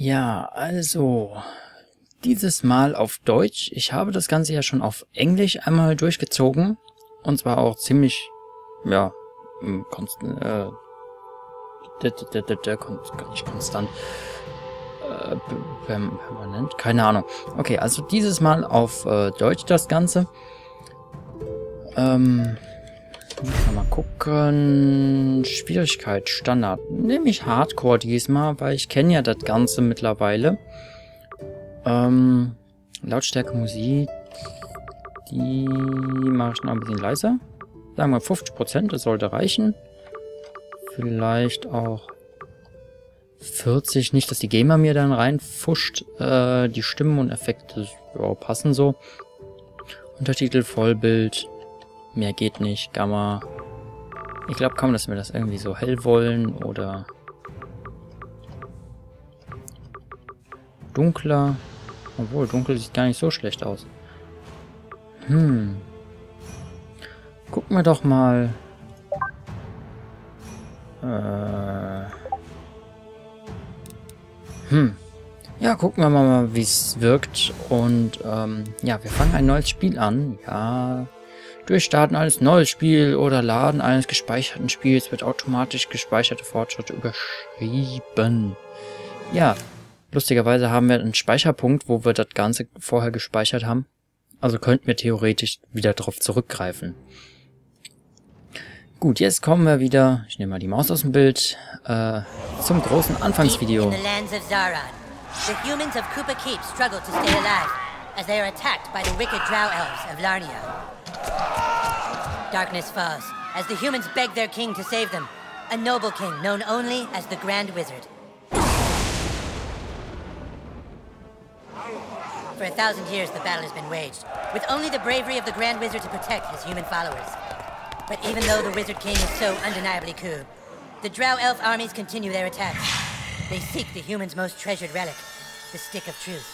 Ja, also, dieses Mal auf Deutsch. Ich habe das Ganze ja schon auf Englisch einmal durchgezogen. Und zwar auch ziemlich, ja, nicht konstant, permanent, keine Ahnung. Okay, also dieses Mal auf Deutsch das Ganze. Mal gucken. Schwierigkeit, Standard. Nehme ich Hardcore diesmal, weil ich kenne ja das Ganze mittlerweile. Lautstärke Musik. Die mache ich noch ein bisschen leiser. Sagen wir 50%, das sollte reichen. Vielleicht auch 40, nicht, dass die Gamer mir dann reinfuscht. Die Stimmen und Effekte ja, passen so. Untertitel, Vollbild. Mehr geht nicht. Gamma. Ich glaube kaum, dass wir das irgendwie so hell wollen oder dunkler. Obwohl, dunkel sieht gar nicht so schlecht aus. Gucken wir doch mal. Ja, gucken wir mal, wie es wirkt. Und ja, wir fangen ein neues Spiel an. Ja. Durchstarten eines neues Spiel oder Laden eines gespeicherten Spiels wird automatisch gespeicherte Fortschritte überschrieben. Ja, lustigerweise haben wir einen Speicherpunkt, wo wir das Ganze vorher gespeichert haben. Also könnten wir theoretisch wieder darauf zurückgreifen. Gut, jetzt kommen wir wieder, ich nehme mal die Maus aus dem Bild, zum großen Anfangsvideo. The humans of Koopa Keep struggle to stay alive as they are attacked by the wicked drow elves of Larnia. Darkness falls as the humans beg their king to save them, a noble king known only as the Grand Wizard. For 1,000 years the battle has been waged, with only the bravery of the Grand Wizard to protect his human followers. But even though the Wizard King is so undeniably cool, the drow elf armies continue their attacks. They seek the humans' most treasured relic, the Stick of Truth.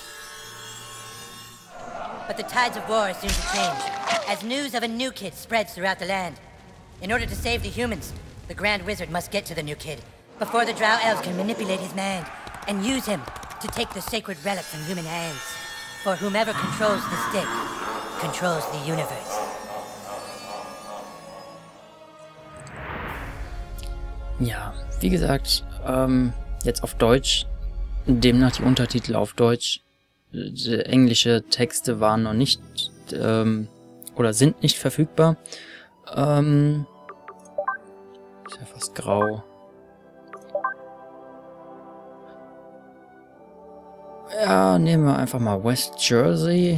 But the tides of war are soon to change, as news of a new kid spreads throughout the land. In order to save the humans, the Grand Wizard must get to the new kid, before the drow elves can manipulate his mind, and use him to take the sacred relic from human hands. For whomever controls the stick, controls the universe. Ja, wie gesagt, jetzt auf Deutsch, demnach die Untertitel auf Deutsch. Die englische Texte waren noch nicht oder sind nicht verfügbar. Ist ja fast grau. Ja, nehmen wir einfach mal West Jersey.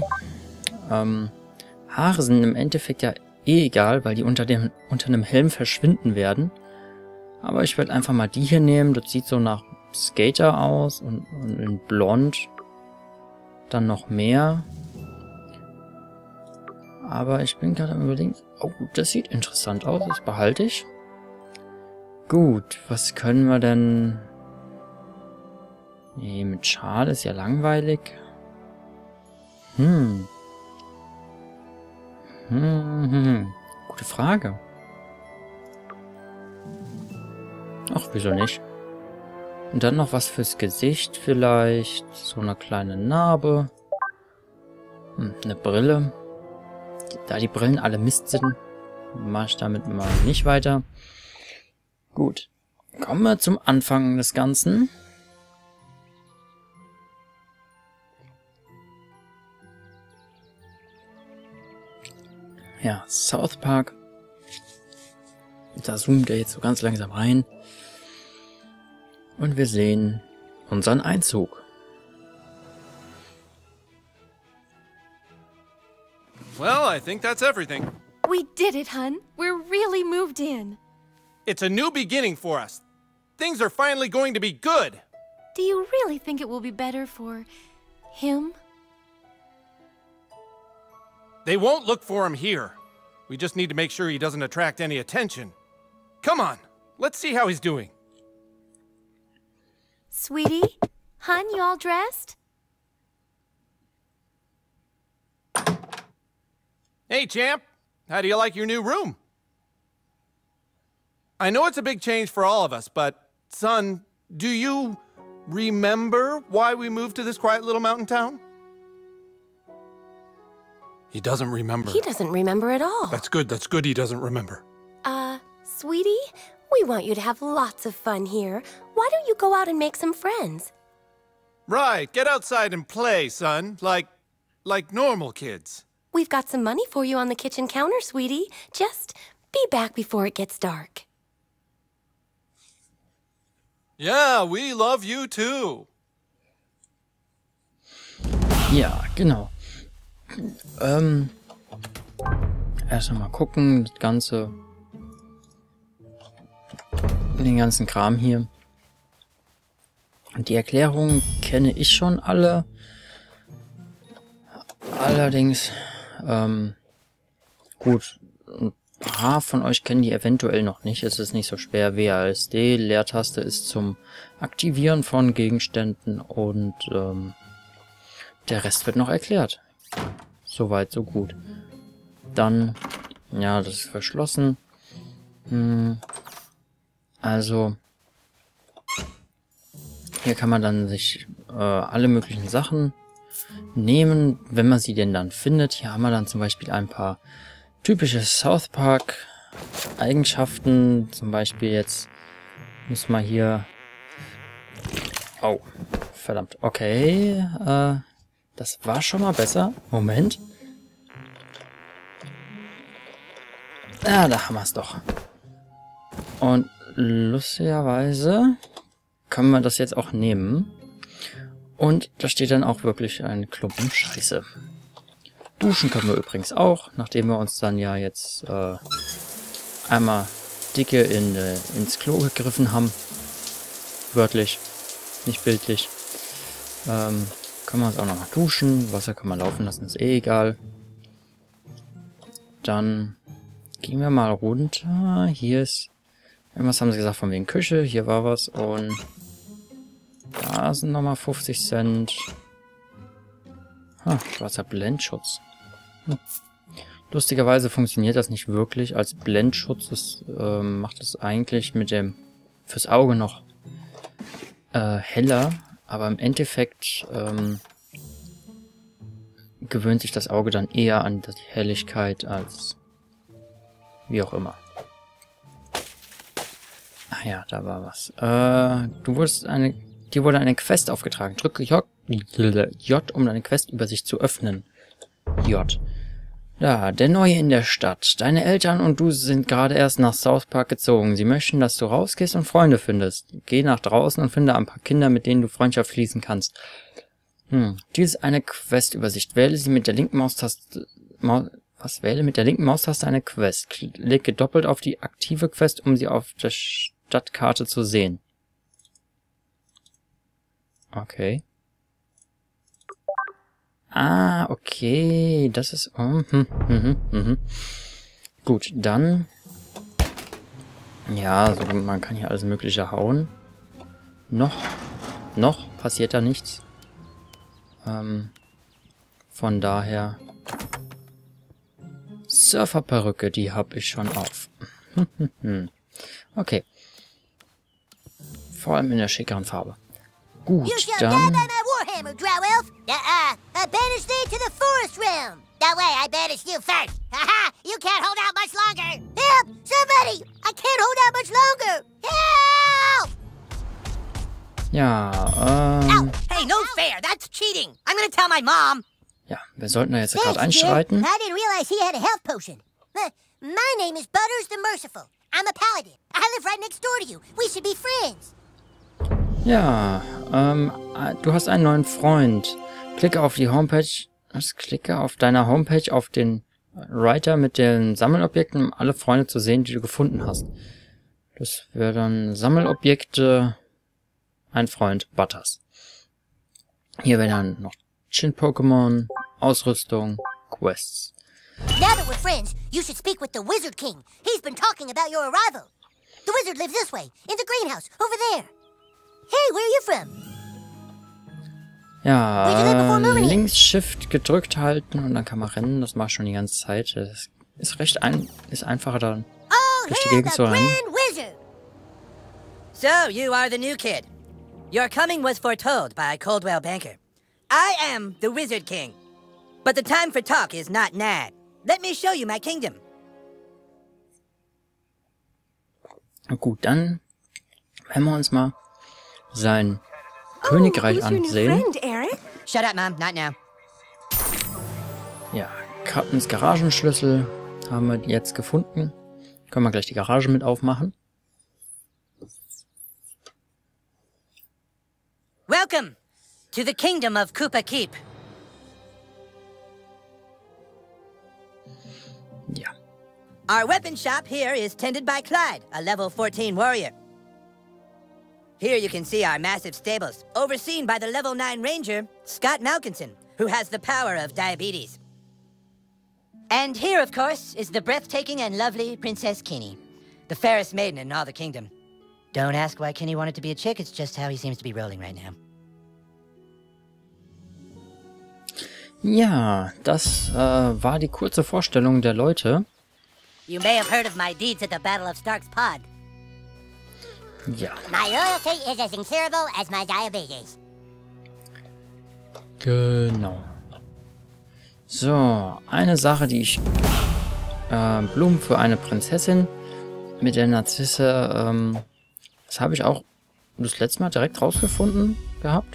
Haare sind im Endeffekt ja eh egal, weil die unter einem Helm verschwinden werden. Aber ich werde einfach mal die hier nehmen. Das sieht so nach Skater aus und in blond. Dann noch mehr. Aber ich bin gerade am Überlegen. Oh, das sieht interessant aus. Das behalte ich. Gut, was können wir denn... Nee, mit Schal ist ja langweilig. Gute Frage. Ach, wieso nicht? Und dann noch was fürs Gesicht vielleicht. So eine kleine Narbe. Eine Brille. Da die Brillen alle Mist sind, mache ich damit mal nicht weiter. Gut. Kommen wir zum Anfang des Ganzen. Ja, South Park. Da zoomt er jetzt so ganz langsam rein. Und wir sehen unseren Einzug. Well, I think that's everything. We did it, hun. We're really moved in. It's a new beginning for us. Things are finally going to be good. Do you really think it will be better for him? They won't look for him here. We just need to make sure he doesn't attract any attention. Come on, let's see how he's doing. Sweetie? Hun, you all dressed? Hey, champ. How do you like your new room? I know it's a big change for all of us, but, son, do you... remember why we moved to this quiet little mountain town? He doesn't remember. He doesn't remember at all. That's good he doesn't remember. Sweetie, we want you to have lots of fun here. Why don't you go out and make some friends? Right, get outside and play, son. Like normal kids. We've got some money for you on the kitchen counter, sweetie. Just be back before it gets dark. Yeah, we love you too. Ja, genau. Erst einmal gucken, das Ganze. Den ganzen Kram hier. Und die Erklärungen kenne ich schon alle. Allerdings, gut, ein paar von euch kennen die eventuell noch nicht. Es ist nicht so schwer. WASD, Leertaste ist zum Aktivieren von Gegenständen und der Rest wird noch erklärt. Soweit, so gut. Dann, ja, das ist verschlossen. Also, hier kann man dann sich alle möglichen Sachen nehmen, wenn man sie denn dann findet. Hier haben wir dann zum Beispiel ein paar typische South Park Eigenschaften. Zum Beispiel jetzt muss man hier... Oh, verdammt. Okay, das war schon mal besser. Moment. Ah, da haben wir es doch. Und lustigerweise können wir das jetzt auch nehmen. Und da steht dann auch wirklich ein Klumpen Scheiße. Duschen können wir übrigens auch, nachdem wir uns dann ja jetzt einmal dicke ins Klo gegriffen haben. Wörtlich, nicht bildlich. Können wir uns auch noch mal duschen. Wasser kann man laufen lassen, ist eh egal. Dann gehen wir mal runter. Hier ist... Irgendwas haben sie gesagt von wegen Küche. Hier war was und... Da sind nochmal 50 Cent. Schwarzer Blendschutz. Lustigerweise funktioniert das nicht wirklich als Blendschutz. Das macht es eigentlich mit dem... fürs Auge noch heller. Aber im Endeffekt gewöhnt sich das Auge dann eher an die Helligkeit als... wie auch immer. Ach ja, da war was. Dir wurde eine Quest aufgetragen. Drücke J, um deine Questübersicht zu öffnen. J. Ja, der Neue in der Stadt. Deine Eltern und du sind gerade erst nach South Park gezogen. Sie möchten, dass du rausgehst und Freunde findest. Geh nach draußen und finde ein paar Kinder, mit denen du Freundschaft schließen kannst. Dies ist eine Questübersicht. Wähle sie mit der linken Maustaste... Wähle mit der linken Maustaste eine Quest. Klicke doppelt auf die aktive Quest, um sie auf der Stadtkarte zu sehen. Okay. Ah, okay. Das ist... Gut, dann... Ja, also man kann hier alles Mögliche hauen. Noch passiert da nichts. Von daher... Surferperücke, die habe ich schon auf. Okay. Vor allem in der schickeren Farbe. Gut, dann... Warhammer, Drow Elf. I banished thee to the forest realm. That way, I banished you first. Haha, you can't hold out much longer. Help! Somebody! I can't hold out much longer. Help! Ja, Ow! Hey, no fair! That's cheating! I'm gonna tell my mom! Ja, wir sollten da jetzt gerade einschreiten. I didn't realize he had a health potion. My name is Butters the Merciful. I'm a paladin. I live right next door to you. We should be friends. Ja, du hast einen neuen Freund. Klicke auf die Homepage. Klicke auf deiner Homepage auf den Writer mit den Sammelobjekten, um alle Freunde zu sehen, die du gefunden hast. Das wäre dann Sammelobjekte, ein Freund, Butters. Hier wäre dann noch Chin-Pokémon, Ausrüstung, Quests. Now that we're friends, you should speak with the Wizard King. He's been talking about your arrival. The wizard lives this way, in the greenhouse, over there. Hey, where are you from? Ja, links Shift gedrückt halten und dann kann man rennen. Das mache ich schon die ganze Zeit. Das ist ist einfacher dann durch die Gegend zu rennen. So, you are the new kid. Your coming was foretold by Coldwell Banker. I am the Wizard King. But the time for talk is not now. Let me show you my kingdom. Gut, dann werden wir uns mal sein Königreich ansehen. Shut up, Mom. Not now. Ja, Captains Garagenschlüssel haben wir jetzt gefunden. Können wir gleich die Garage mit aufmachen. Welcome to the kingdom of Koopa Keep. Ja. Our weapon shop here is tended by Clyde, a level 14 warrior. Here you can see our massive stables, overseen by the level 9 ranger, Scott Malkinson, who has the power of diabetes. And here, of course, is the breathtaking and lovely Princess Kenny, the fairest maiden in all the kingdom. Don't ask why Kenny wanted to be a chick, it's just how he seems to be rolling right now. Ja, das war die kurze Vorstellung der Leute. You may have heard of my deeds at the Battle of Stark's Pond. Ja. My loyalty is as incurable as my diabetes. Genau. So, eine Sache, die ich... Blumen für eine Prinzessin mit der Narzisse, das habe ich auch das letzte Mal direkt rausgefunden gehabt.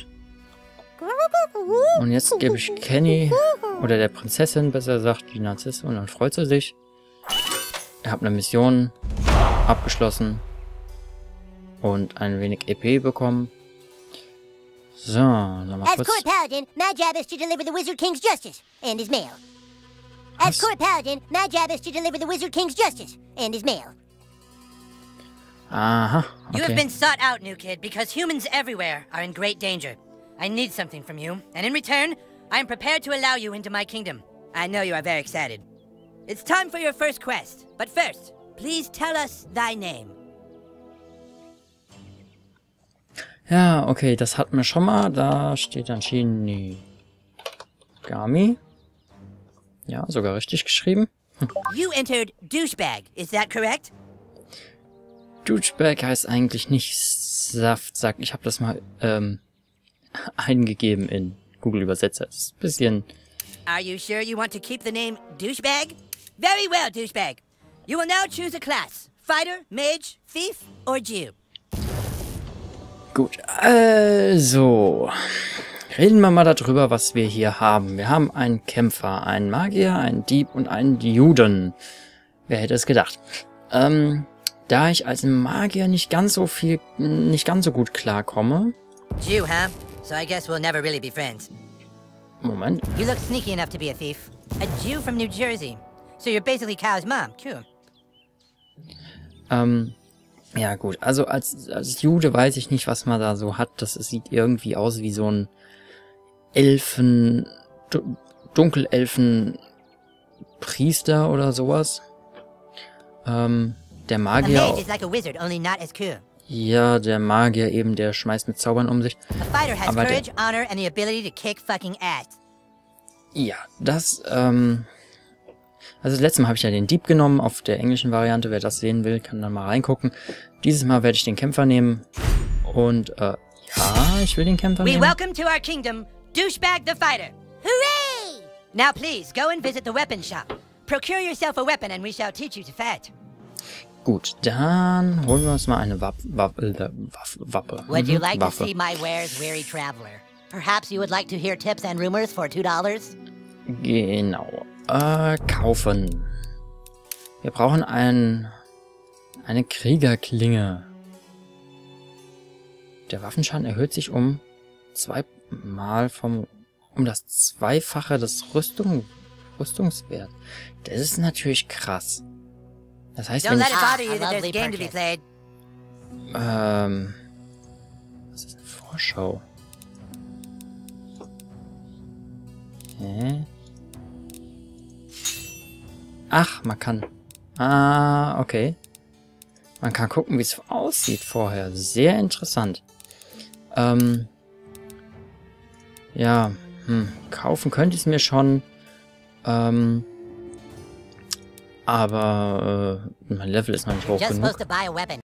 Und jetzt gebe ich Kenny, oder der Prinzessin besser gesagt, die Narzisse und dann freut sie sich. Ich habe eine Mission abgeschlossen und ein wenig EP bekommen. So, nochmal kurz. As Court Paladin, my job is to deliver the Wizard King's justice and his mail. As Court Paladin, my job is to deliver the Wizard King's justice and his mail. Aha, You have okay. been sought out, new kid, because humans everywhere are in great danger. I need something from you, and in return, I am prepared to allow you into my kingdom. I know you are very excited. It's time for your first quest, but first, please tell us thy name. Ja, okay, das hatten wir schon mal. Da steht dann Shinigami. Ja, sogar richtig geschrieben. You entered douchebag, is that correct? Douchebag heißt eigentlich nicht Saftsack. Ich habe das mal eingegeben in Google Übersetzer. Das ist ein bisschen... Are you sure you want to keep the name douchebag? Very well, douchebag. You will now choose a class. Fighter, mage, thief, or Jew. Gut, also... Reden wir mal darüber, was wir hier haben. Wir haben einen Kämpfer, einen Magier, einen Dieb und einen Juden. Wer hätte es gedacht? Da ich als Magier nicht ganz so gut klarkomme... Jew, huh? So I guess we'll never really be friends. Moment. You look sneaky enough to be a thief. A Jew from New Jersey. So you're basically Kyle's mom, cool. Ja gut, also als Jude weiß ich nicht, was man da so hat. Das sieht irgendwie aus wie so ein Dunkelelfen-Priester oder sowas. Der Magier... A mage is like a wizard, only not as cool. Ja, der Magier eben, der schmeißt mit Zaubern um sich. A fighter has Aber courage, honor, and the ability to kick fucking ass. Ja, das, also das letzte Mal habe ich ja den Dieb genommen, auf der englischen Variante. Wer das sehen will, kann dann mal reingucken. Dieses Mal werde ich den Kämpfer nehmen. Und, ja, ich will den Kämpfer We nehmen. welcome to our kingdom, Douchebag the Fighter. Hooray! Now please, go and visit the weapon shop. Procure yourself a weapon and we shall teach you to fight. Gut, dann holen wir uns mal eine Waffe. Would you like Waffe. to see my wares, weary traveler? Perhaps you would like to hear tips and rumors for $2? Genau. Kaufen. Wir brauchen eine Kriegerklinge. Der Waffenschaden erhöht sich um das Zweifache des Rüstungswert. Das ist natürlich krass. Das heißt, Don't wenn let ich... it bother you a that there's a lovely game to be purchase. played. Was ist eine Vorschau? Hä? Ach, man kann... Ah, okay. Man kann gucken, wie es aussieht vorher. Sehr interessant. Ja, kaufen könnte ich es mir schon. Aber mein Level ist noch nicht hoch Just genug. supposed to buy a weapon.